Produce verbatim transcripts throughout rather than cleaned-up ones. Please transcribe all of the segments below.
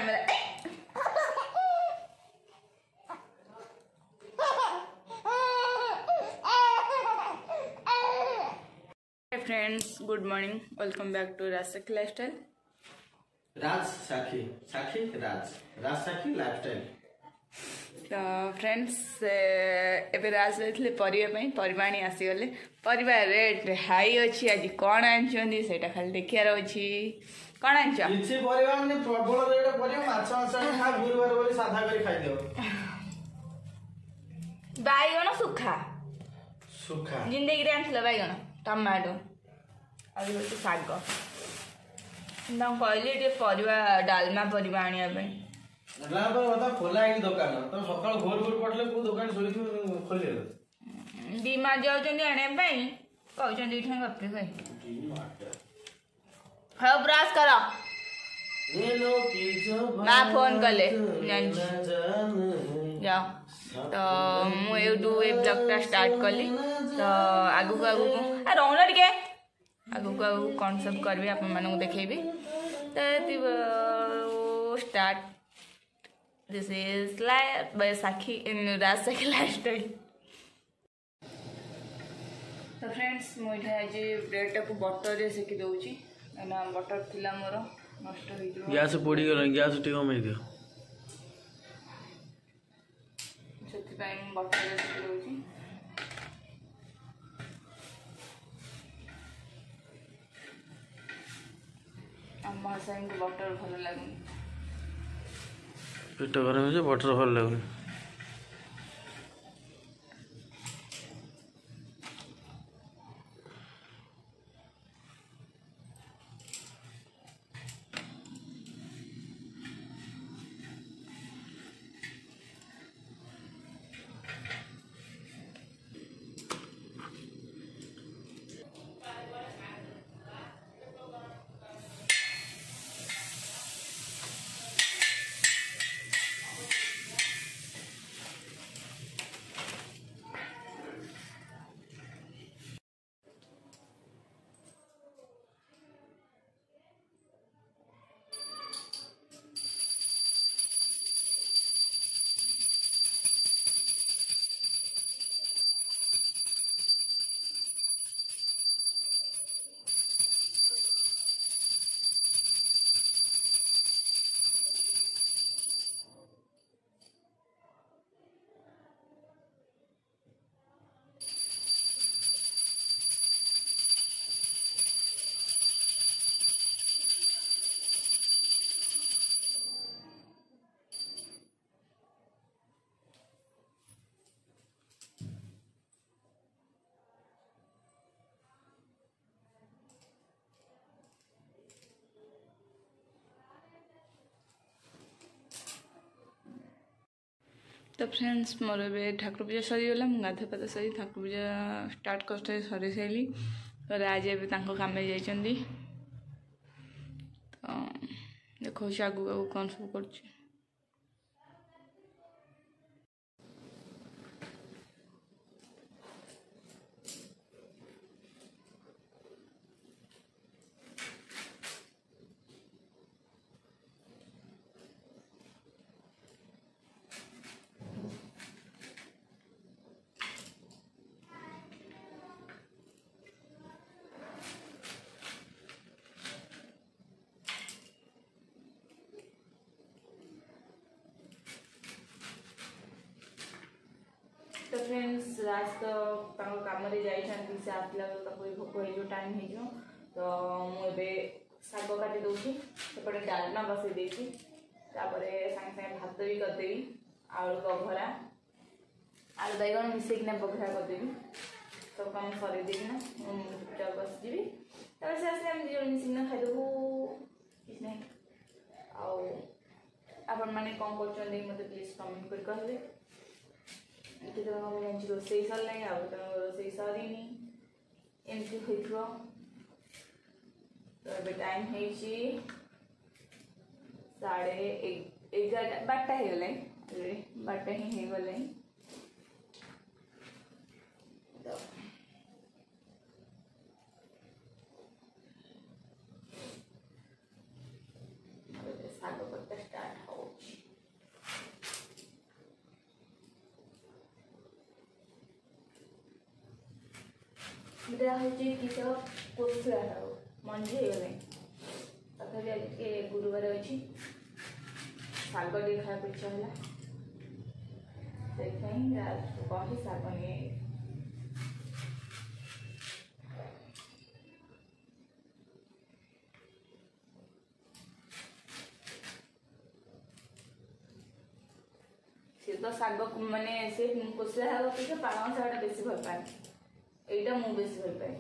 Friends good morning welcome back to Raj Sakhi lifestyle राज साखी साखी राज राज Sakhi lifestyle. तो फ्रेंड्स एबे राज जाइले परिबा पई परिबा आनी आसीगले परिबा रेट हाई अछि आज कोन आनछोंदी सेटा खाली देखियार अछि कोन आनछ किछि परिबा ने प्रबल रेट परिबा माछ माछ खा गुरुवार बोली साधा करी खाइ देओ बाइगण सुखा सुखा जिंदगी रे आनथिला बाइगण टमाटो आज गोटे शाग ना कहली टे परिबा डालमा परिबा आनिया पई डालमा पर बता खोला है दुकान तो सकाळ भोर भोर पडले को दुकान सोई खोले बीमा जाउचंदी आने पई कहउचंदी इठन गप्पे कई हां ब्रश करो हेलो की जो ना फोन कले जाओ तो मु यूट्यूब ब्लॉग स्टार्ट कली तो आगु को आगु आ रौना टिके आगु को आगु कौन सब करबी आप मानू देखेबी तो start this is life by Sakhi in Raj Sakhi lifestyle. तो फ्रेंड्स मुझे आज ब्रेड टाको बटर रे सेकी दउची ना बटर थिला मोर नष्ट हो जो गैस पोड़ी गला गैस टी कम दे सेति पई बटर रे सेकी दउची अम्मा साइन को बटर भल लागुनी पेट गरम है बटर भल लागुनी तो फ्रेंड्स मोर ए ठाकुर पूजा सरीगला मुझे गाधा पाता सरी ठाकुर पूजा स्टार्ट कर सरी सारी तो राज ए काम जाइए तो देखो आगू आगू कौन सब कर तो फ्रेंड्स राज तो काम जाइए से आसला भोक हो टाइम हो तो मुझे शाग काटी दूसरी सेपटे डालमा बसई देती सागे सागे भात भी करदेवी आलू बघरा आलू बैगन मिसेकिना बघरा करदेवी सब कम सर देना चुपचाप बसजी तब से आसे आम दिज मिसिकिना खाइदेबू किसी ना आपण मैंने कौन कर मत प्लीज कमेंट कर कहले ये तो हम जान रोसई सरला आ रोसई सरीनी एमती हो तो ए टाइम है साढ़े एगार बारटा हो गला अलरेडी बारटा ही हो गला तो शाग पत्ता स्टार्ट ଏଇଟା ହେଉଛି କିସ କୋଶଳା ଶାଗ ମଞ୍ଜି ହେଇଗଲାଣି ତଥାପି ଆଜି ଟିକେ ଗୁରୁବାର ଅଛି ଶାଗ ଟିକେ ଖାଇବାକୁ ଇଚ୍ଛା ହେଲା ସେଇଥିପାଇଁ କହିଲି ଶାଗ ନିଏ ସେ ତ ଶାଗ ମାନେ ସେ କୋଶଳା ଶାଗ ଅପେକ୍ଷା ପାଳଙ୍ଗ ଶାଗଟା ବେଶୀ ଭଲ ପାଏ ଏଇଟା ମୁଁ ବେଶୀ ଭଲ ପାଏ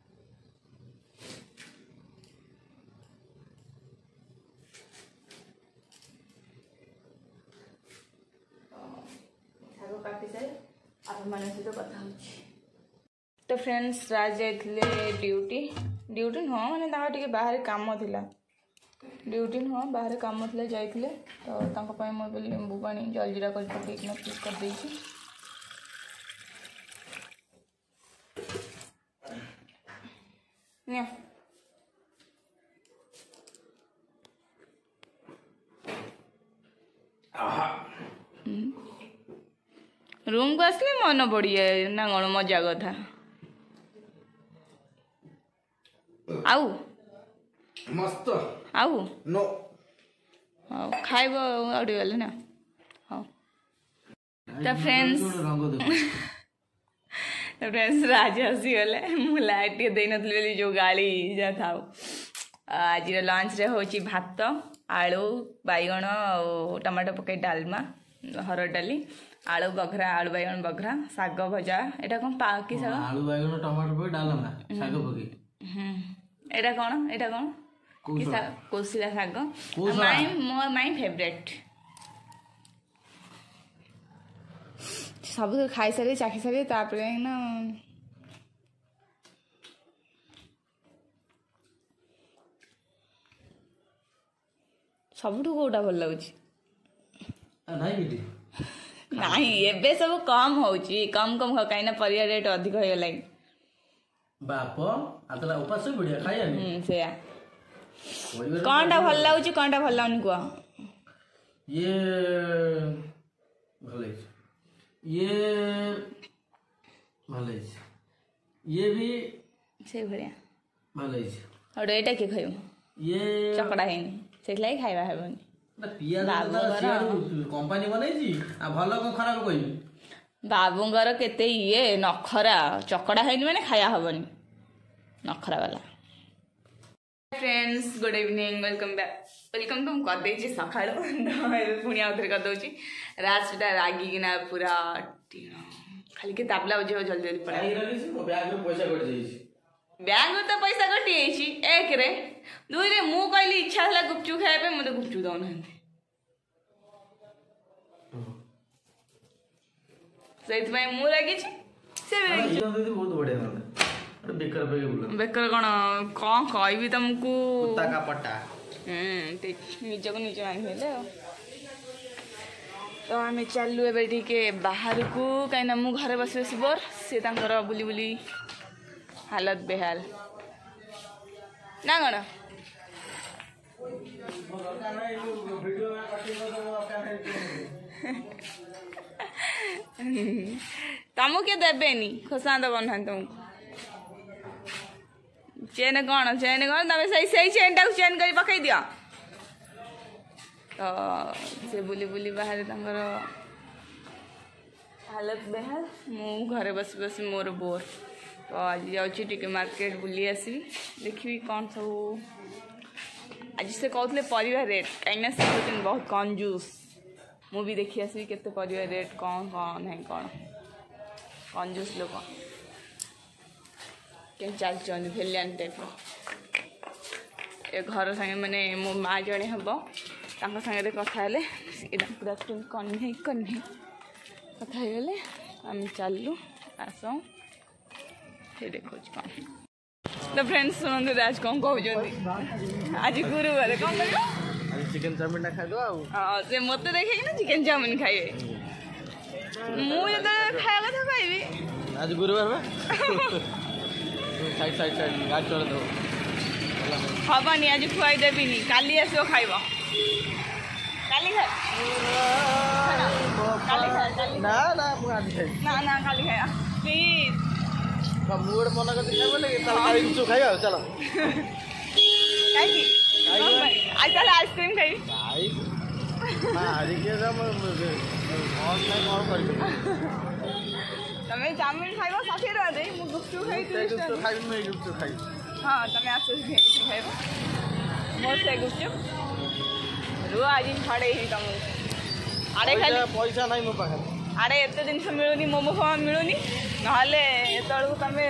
ଶାଗ କାଟି ସାରି ଆପଣମାନଙ୍କ ସହିତ କଥା ହେଉଛି ତ ଫ୍ରେଣ୍ଡସ୍ ରାଜ ଯାଇଥିଲେ ଡ୍ୟୁଟି ଡ୍ୟୁଟି ନୁହଁ ମାନେ ତାଙ୍କର ଟିକେ ବାହାରେ କାମ ଥିଲା ଡ୍ୟୁଟି ନୁହଁ ବାହାରେ କାମ ଥିଲା ଯାଇଥିଲେ ତ ତାଙ୍କ ପାଇଁ ମୁଁ ଏବେ ଲେମ୍ବୁ ପାଣି ଜଲଜିରା କରି ପକେଇକିନା ପିସ୍ କରିଦେଇଛି ନିଅ रूम को आसले मन पड़िए ना कौन मजा कथा आउ मस्त आउ नो हाँ खाइब आउट गले ना हाँ तो फ्रेंड्स तो फ्रेंड्स राज हसी गले मु लाइट दे नथली जो गाड़ी जा था आज लंच रे होची भात आलू बैगण और टमाटो पकई डालमा हरड़ डाली आलू बघरा आलू बैगण बघरा साग भजा एटा कौन पाकी साग आलू बैगण टमाटो पकई डालमा साग पकई हम्म एटा कौन एटा कौन कि साग कोसिला साग माय मोर माय फेवरेट सब खाई सारे चाखी सारे तापरे ना सबुठू कोटा भल लगुच नहीं एबे सब कम होची कम कम हो काइना परिया रेट अधिक हो गलाई बाप आतला उपास बढ़िया खाया नहीं हम से कोनटा भल लागुची कोनटा भल लागनी को ये भले ये भले ये भी से भरिया भले और एटा के खयो ये चकड़ा हेनी सेखलाई खाइबा हेबनी पियाज कंपनी बनैछि आ भलो को खराब कहिबी बाबूंगर केते ये नखरा चकड़ा हेनी माने खाया हबनी नखरा वाला friends good evening welcome back welcome तुम कर देछि सखाळो पुणी आउथरे कर दोछि रातटा रागी किना पूरा खाली के ताबला बजे जल्दी जल्दी पड़ा बैग में पैसा कट जाइछि बैग में तो पैसा कटि जाइछि एक रे दुई रे मु कहली इच्छा हला गुपचुप खाए पे मते गुपचुप दउन हंते सेत में मु लागी छी से लागी बहुत बढ़िया होता बेकर पे बोल बेकर कोन कोन कहबी तुमको कुत्ता का पट्टा हम ठीक निज को निज मान हेले तो आम चलू ए के बाहर को कहीं मु घरे बस बस बोर से तांकर बुली बुली हालत बेहाल ना कौन तुमको किए देवेनि खोसा दबन तुमको चेन कौन चेन कौन तुम सही सही चेन टाक चेन कर पकई दियो तो से बुली बुली बाहर तांकर हालत बेहाल मु घरे बस बस मोर बोर तो आज जाऊँगी मार्केट बुली आसवी देखी कौन सब आज से कहते परिवा रेट कहीं से बहुत कंजूस मु भी देखी आसवी केते परिवा रेट कौन कौन है कौन कंजूस लोक के चल भेलियान टाइप ए घर संगे माने मो माँ जड़े हम सागे कथा पूरा कन्हे कन्हे कथा गले आम चलू आस देखो कौन तो फ्रेंड्स सुनते आज कौन कहते आज गुरुवार कौन कर चिकन चाउमिन ना खाइ दो हाँ से मत देखे ना चिकन चाउमिन खाइए मुझे तो खाया कथा खाइबी आज गुरुवार बा साइड साइड साइड गाड़ी चला दो हबानी आज खुआई देविनी काली आसो खाइब काली खा काली खा काली ना ना मु आज खाइ ना ना काली खाया प्लीज ମୁଁ ଗୋଟେ ମନା କରିଛି ଖାଇବ କି ତାହେଲେ କାଳି ଗୁପଚୁପ ଖାଇବା ଆଉ ଚାଲ କାହିଁକି ଆଜି ତାହେଲେ ଆଇସ୍କ୍ରିମ୍ ଖାଇବି ଆଜିକେ କଣ କରିବି ତମେ ଚାଉମିନ ଖାଇବ ଷାଠିଏ ଟଙ୍କା ଦେଇ ମୁଁ ଗୁପଚୁପ ଖାଇବି ଖାଇବି ମୁଁ ଏଇ ଗୁପଚୁପ ଖାଇବି ହଁ ତମେ ଆସ ଖାଇବ ମୋର ସେ ଗୁପଚୁପ ରୁହ ଆଜି ଛାଡ଼େଇବି ତମକୁ ଆଡ଼େ ଖାଲି ପଇସା ନାହିଁ ମୋ ପାଖରେ ଆଡ଼େ ଏତେ ଜିନିଷ ମିଳୁନି ମୋମୋ ଫୋମୋ ମିଳୁନି ନହେଲେ ଏତେବେଳକୁ ତମେ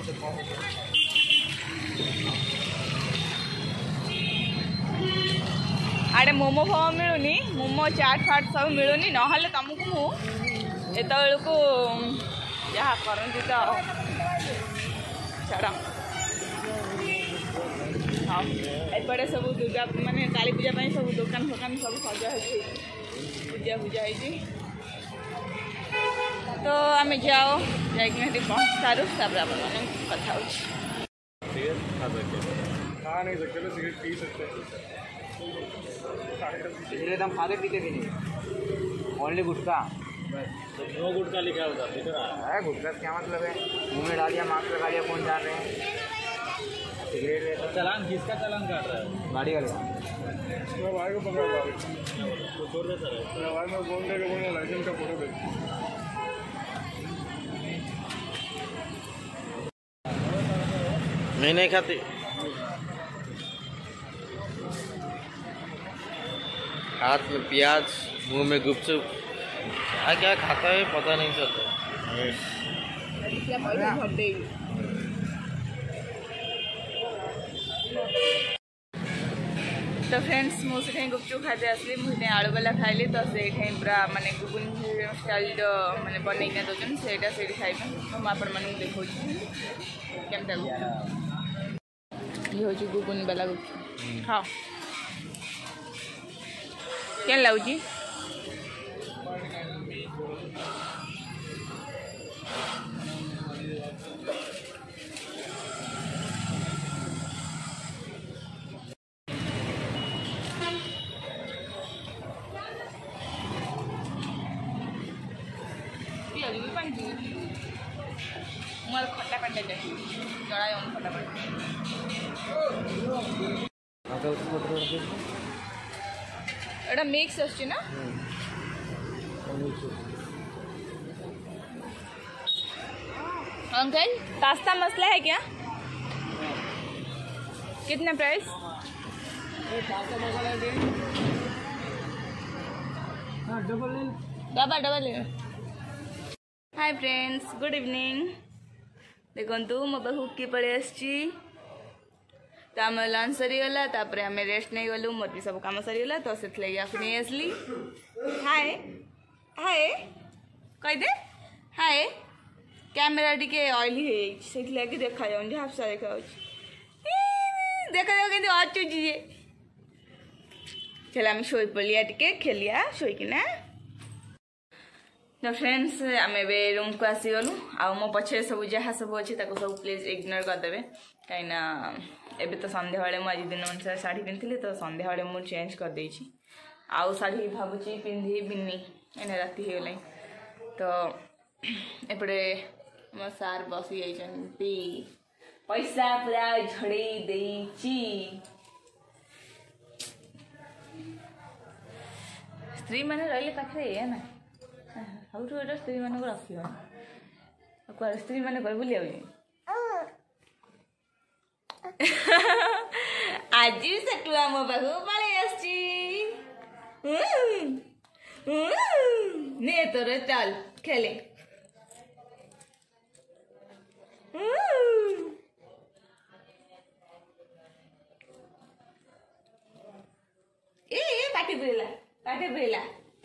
ଆଡ଼େ ମୋମୋ ଫୋମୋ ମିଳୁନି ମୋମୋ ଚାଟ୍ ଫାଟ୍ ସବୁ ମିଳୁନି ନହେଲେ ତମକୁ ମୁଁ ଏତେବେଳକୁ ଯାହା କରନ୍ତି ତ ଛାଡ଼ ହଁ ଏପଟେ ସବୁ ଦୁର୍ଗା ମାନେ କାଳୀ ପୂଜା ପାଇଁ ସବୁ ଦୋକାନ ଫୋକାନ ସବୁ ସଜା ହେଇଛି ପୂଜା ପୂଜା ହେଇଛି तो आम जाओ जाकि पहुँच सारू तापर आप कथा हो एकदम खाते पीते भी नहीं ओनली गुटखा नो गुटखा लिखा होता है गुटखा क्या मतलब है मुंह में डाल दिया मास्क लगा दिया कौन जान रहे हैं सिगरेट तो चालान किसका चालान काट रहा है गाड़ी वाले भाई को पकड़ छोड़ देता है भाई मैं बोल देगा बोलना लाइसेंस का फोटो भेज मैं नहीं खाती हाथ में प्याज मुंह में गुपचुप क्या क्या खाता है पता नहीं चलता तो फ्रेंड्स मुझे गुपचुप खाते आसली मुझे आलू वाला खाइली तो से पूरा माने गुगुन स्टाइल माने बनईना दौन से खाइबे तो मुझे आपण मानक देखा केमता ये हूँ गुगुन वाला गुपचुप हाँ क्या लगुच मोर खट्टा खट्टा चाहिए जड़ा खट्टा खट्टा एटा मिक्स आछी ना अंकल पास्ता मसला है क्या कितना price double double hi friends good evening देखो मो पाखु किए पड़े आसी तो आम लंच सरीगला तापर आम रेस्ट नहीं गलु मोर भी सब कम सरीगला तो से नहीं आसली हाय हाय कहदे हाय कैमेरा टी ऑयली से देखा जाऊँ झापसा देखा देखा जाऊ कि अचुची जे चल आम शो पड़िया टे खेलिया शोकना तो फ्रेंड्स आम ए रूम को आसीगलु आ मो पछे सब जहाँ सब अच्छे सब प्लीज इग्नोर करदे कहीं एबे तो संध्या बेले मुझे दिन अनुसार शाढ़ी पिंधि तो संध्या बेले मुझे चेंज कर देछि आउ शाढ़ी भावुची पिंधि बिनी एने राति हो गला तो एपटे मो सार बसी जाइछन्ती पैसा पूरा झड़े देछि स्त्री माने रहिले पाखरे या ना हाउटू एटा स्त्री माने को रखियो को स्त्री माने कर बुलिया आज सटुआ मो बाबू पड़े आसी ने तोर चल खेले ए पाटी बुला पाटी बुला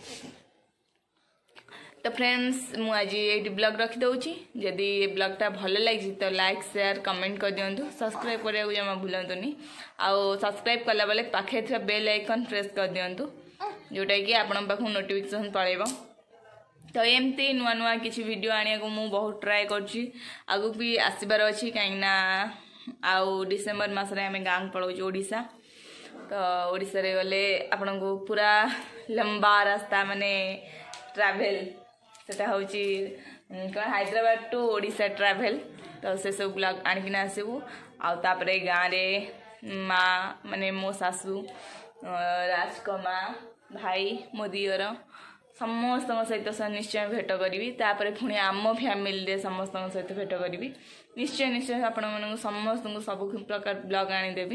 तो फ्रेंड्स मु आज ये ब्लॉग रखी दउची जदि ये ब्लॉगटा भल लगी तो लाइक शेयर कमेंट कर दिंतु सब्सक्राइब करिया जमा भूलतुनि आउ सब्सक्राइब कला बेले पाखे थी बेल आइकन प्रेस कर दिंतु जोटा कि आपण पाखु नोटिफिकेशन पड़ेब तो एमती नुआ नुआ किसी वीडियो आने को मु बहुत ट्राए करछि आगु भी आसबार अच्छी कहीं आउ डिसेम्बर मसरे आम गाँव पलाऊ ओडिशा तो ओडिशा रे गले आपण को पूरा लंबा रास्ता माने ट्रैवल सेटा होची कौन हैदराबाद टू ओडिशा ट्रैवल तो से सब ब्लॉग आणकिना आसबू आउे गाँव में माँ माने मो सासू राजकमा भाई मो दियर समस्त सहित निश्चय भेट करी तापर पुणी आम फैमिली समस्त सहित भेट करी निश्चय निश्चय आपण मन समस्त सब प्रकार ब्लॉग आनीदेवी।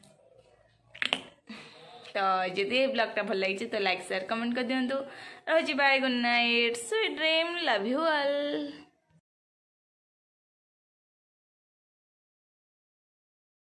तो जदि ब्लॉगटा भल लगी तो लाइक शेयर कमेंट कर दिंतु रही bye good night sweet dream love you all.